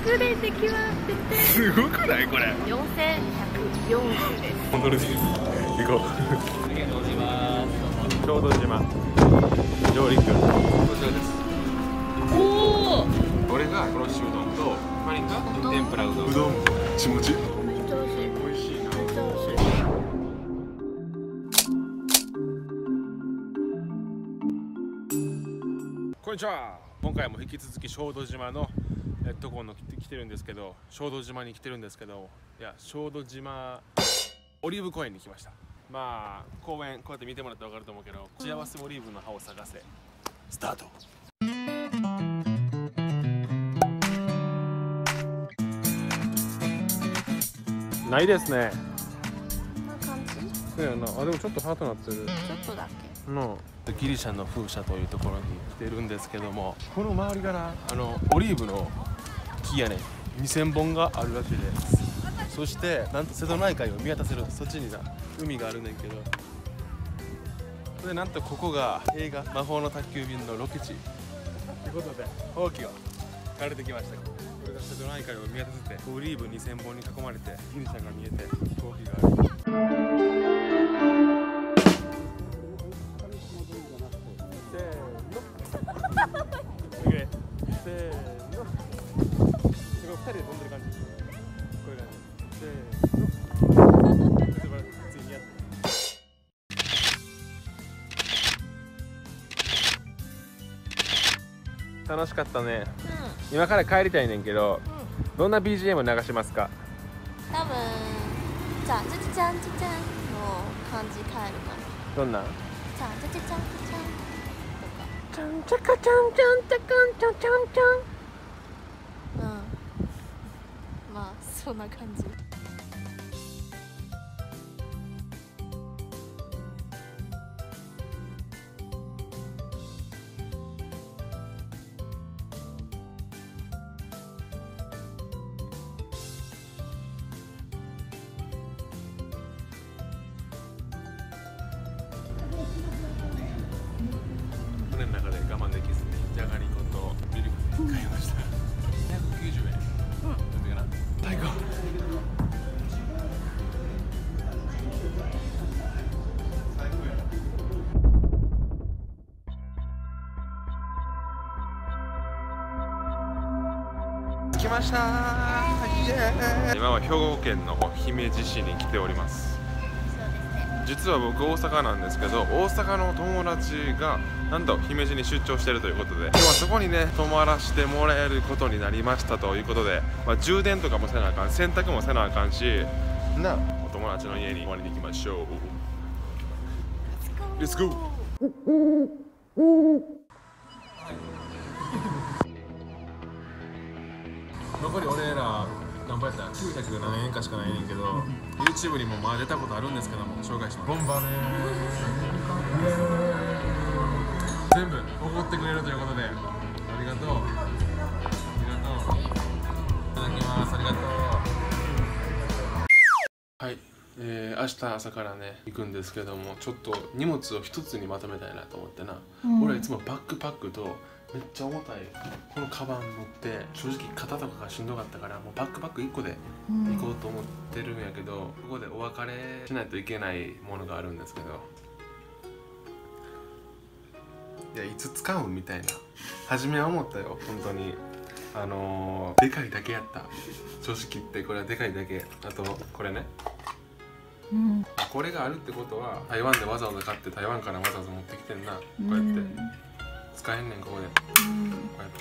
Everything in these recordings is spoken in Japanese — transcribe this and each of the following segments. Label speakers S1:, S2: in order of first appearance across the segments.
S1: 隠れてきまってて。
S2: すごくないこれ。
S1: 4140です。
S2: ホノルル行こう。ありがとうございます。小豆島上陸。こちらです。
S1: おお。
S2: これが黒潮うどんと、マリンが天ぷらうどん。うどんもちもち。
S1: めっちゃ美味しい。
S2: 美味しいな。
S1: めっちゃ美味しい。
S2: こんにちは。今回も引き続き小豆島のところ来てるんですけど、小豆島に来てるんですけど、いや小豆島オリーブ公園に来ました。まあ公園こうやって見てもらって分かると思うけど、幸せオリーブの葉を探せスタート。ないですね。
S1: こんな感じ？
S2: そうやな。あ、でもちょっとハートなってる。
S1: ちょっとだけ。
S2: のギリシャの風車というところに来てるんですけども、この周りからオリーブの木やね2000本があるらしいです。そしてなんと瀬戸内海を見渡せる、そっちにな海があるねんけど、でなんとここが映画魔法の宅急便のロケ地ということで、ほうきを借りてきました。これが瀬戸内海を見渡せて、オリーブ2000本に囲まれてギリシャが見えて、ほうきがある。せーの。2人で飛んでる感じ。これがね。せーの。ついにやって。楽しかったね。今から帰りたいねんけど、どんな BGM 流しますか？
S1: 多分じゃんちゃちゃちゃんちゃちゃんの感じ変えるかな。
S2: どんな？
S1: ちゃんちゃちゃちゃんちゃちゃんとか。
S2: ちゃんちゃかちゃんちゃんちゃかんちゃんちゃんちゃん。
S1: まあそんな感じ。
S2: 船の中で我慢できずにじゃがりことミルクで買いました。290円。なんでかな。最高。着ましたー。今は兵庫県の姫路市に来ております。実は僕大阪なんですけど、大阪の友達がなんと姫路に出張しているということで、今日はそこにね泊まらせてもらえることになりましたということで、充電とかもせなあかん、洗濯もせなあかんしな、お友達の家に泊まりに行きましょう。レッツゴー。残り俺ら何倍やったら900何円かしかないねんけど、YouTube にもまあ出たことあるんですけども、紹介します。ボンバーねー。全部怒ってくれるということで、ありがとう。ありがとう。いただきます。ありがとう。はい、明日朝からね行くんですけども、ちょっと荷物を一つにまとめたいなと思ってな。俺はいつもバックパックとめっちゃ重たいこのカバン持って、正直肩とかがしんどかったから、もうバックパック1個で行こうと思ってるんやけど、ここでお別れしないといけないものがあるんですけど、いやいつ使うんみたいな初めは思ったよ本当に。でかいだけやった、正直言って。これはでかいだけ。あとこれね、これがあるってことは台湾でわざわざ買って、台湾からわざわざ持ってきてんな。こうやって使えんねん、ここで。こうや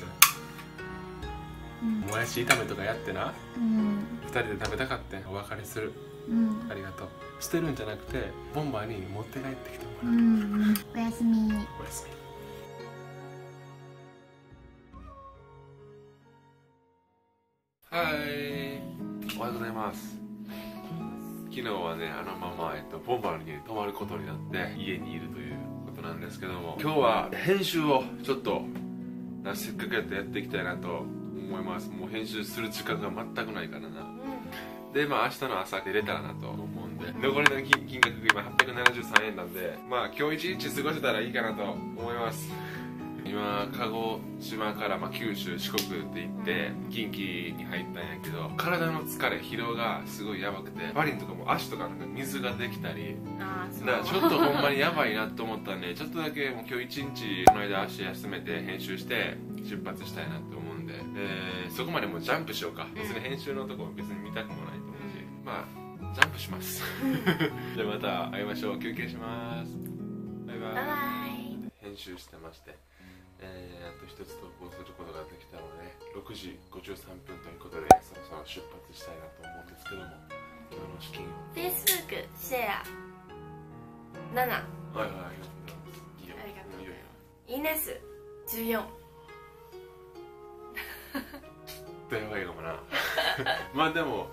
S2: ってもやし炒めとかやってな、2人で食べたかってお別れする。ありがとう。捨てるんじゃなくてボンバーに持って帰ってきてもらう。
S1: おやすみ。
S2: おやすみ。はい、おはようございます。昨日はねボンバーの家に泊まることになって家にいるということなんですけども、今日は編集をちょっとせっかくやってやっていきたいなと思います。もう編集する時間が全くないからな。でまあ明日の朝出れたらなと思うんで、残りの金額が今873円なんで、まあ今日一日過ごせたらいいかなと思います。 今鹿児島から九州四国って行って近畿に入ったんやけど、体の疲れ疲労がすごいやばくて、パリンとかも足とかなんか水ができたり、だからちょっとほんまにやばいなと思ったんで、ちょっとだけもう今日一日この間足休めて編集して出発したいなと思うんで、そこまでもうジャンプしようか。別に編集のとこ別に見たくもないと思うし、まあジャンプしますじゃあまた会いましょう。休憩します。バイバイ。
S1: バイバイ。
S2: 編集してまして、あと一つ投稿することができたので、6時53分ということでそろそろ出発したいなと思うんですけども、今日の資金
S1: Facebook シェア7。
S2: はいはい、ありがとうございます。いいよ、
S1: ありがとう。
S2: いいよ。
S1: イネス14。
S2: ちょっとやばいかもなまあでも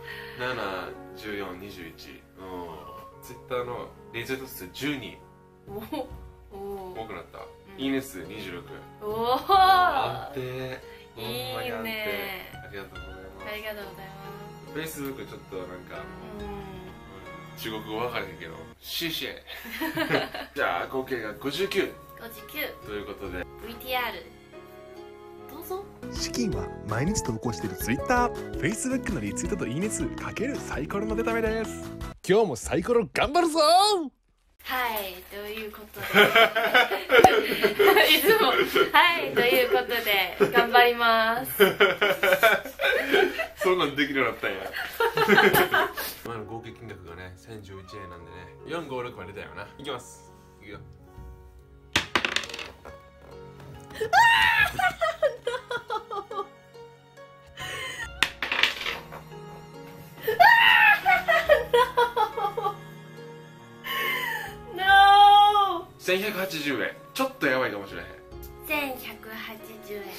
S2: 7、14、21、Twitter のリツイート数12多くなった。いいね数26。
S1: おお、
S2: 安定。ほん
S1: いい
S2: まに安定。
S1: ね。
S2: ありがとうございます。
S1: ありがとうございます。
S2: Facebook ちょっとなんか中国語分かれへんけど、シェシェじゃあ合計が59
S1: 59
S2: ということで、
S1: VTR どうぞ。
S3: 資金は毎日投稿している Twitter、Facebook のリツイートといいね数かけるサイコロの出た目です。今日もサイコロ頑張るぞ。
S1: はいということでいつもはいということで頑張ります
S2: そんなんできるようになったんや今の合計金額がね1011円なんでね、456まで出たよな。いきます。いくよ1180円。ちょっとやばいかもしれへん。
S1: 1180円です。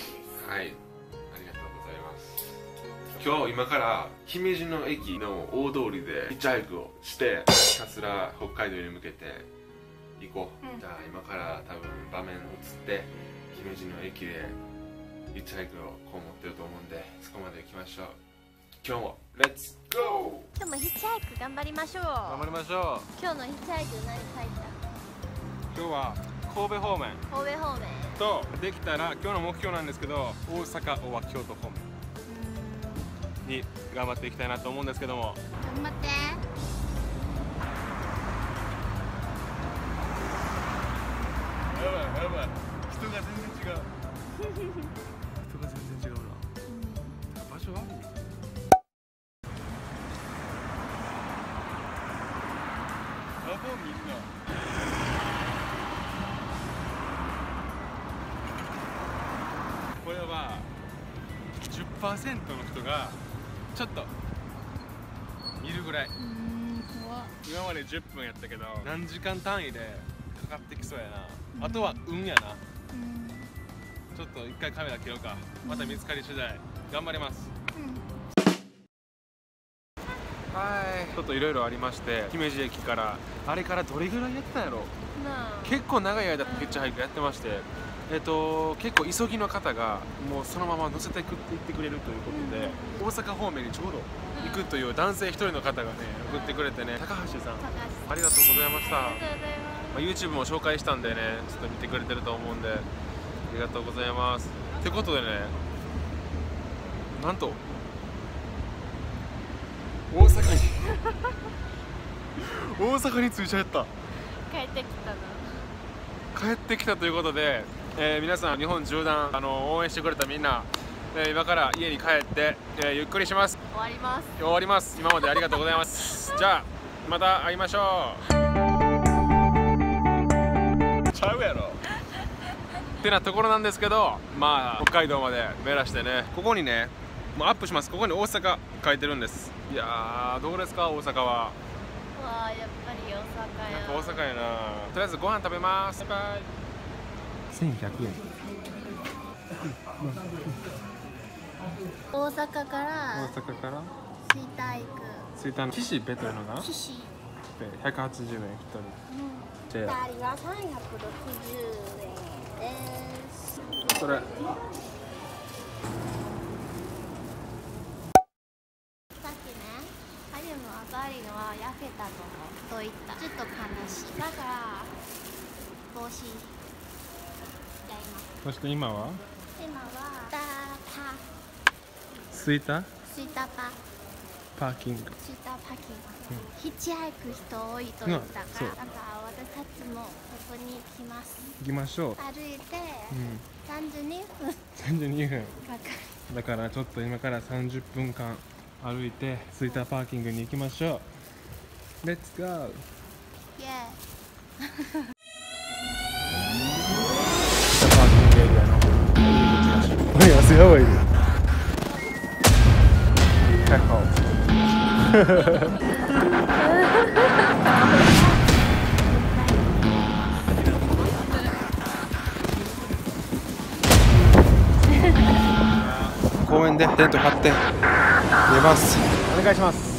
S2: はい、ありがとうございます。今日今から姫路の駅の大通りでヒッチハイクをしてひたすら北海道に向けて行こう、じゃあ今から多分場面移って姫路の駅でヒッチハイクをこう持ってると思うんで、そこまで行きましょう。今日もレッツゴー。
S1: 今日もヒッチハイク頑張りましょう。
S2: 頑張りましょう。
S1: 今日のヒッチハイク何書いた？
S4: 今日は神戸方面
S1: 神戸方面
S4: と、できたら今日の目標なんですけど、大阪は京都方面に頑張っていきたいなと思うんですけども、
S1: 頑張って。
S4: やばいやばい、人が全然違う人が全然違うな、場所悪い。やばみんなこれは 10% の人がちょっと見るぐらい。今まで10分やったけど何時間単位でかかってきそうやな。あとは運やな。ちょっと一回カメラ切ろうか。また見つかり次第頑張ります。はい、ちょっといろいろありまして、姫路駅からあれからどれぐらいやったんやろ。結構長い間ヒッチハイクやってまして、結構急ぎの方がもうそのまま乗せていってくれるということで、大阪方面にちょうど行くという男性一人の方がね送ってくれてね、高橋さんありがとうございました。YouTube も紹介したんでね、ちょっと見てくれてると思うんでありがとうございます。ってことでね、なんと大阪に大阪に着いちゃった。
S1: 帰ってきたな。
S4: 帰ってきたということで、皆さん日本縦断応援してくれたみんな、今から家に帰って、ゆっくりします。
S1: 終わります。
S4: 終わります。今までありがとうございますじゃあまた会いましょう。ちゃうやろってなところなんですけど、まあ北海道まで目指してね、ここにねもうアップします。ここに大阪書いてるんです。いやーどうですか大阪は。
S1: わあ、やっぱり大阪や。
S4: やっぱ大阪やな。とりあえずご飯食べます。バイバイ。1100円。
S1: 大阪から
S4: 大阪から
S1: 吹田行く。
S4: 吹田の岸辺というのが
S1: 岸。
S4: で180円1人。じゃあ
S1: 2人は360円です。
S4: それ
S1: さっきね、ハリムはバリのは焼けたと言った。ちょっと悲しい。だから帽子やります。
S4: そして今は
S1: 今は
S4: スイタ
S1: スイタ
S4: パーキング。
S1: スイタパーキング、ヒッチハイク人多いと言ったから、なんか私たちもここに来ます。
S4: 行きましょう。
S1: 歩いて32分
S4: 32分
S1: かかる。
S4: だからちょっと今から30分間歩いてスイタパーキングに行きましょう。レッツゴー。
S1: イエ
S2: パーキングエリアの入り口らしい。いや、すごい。公園でテント張って寝ます。お願いします。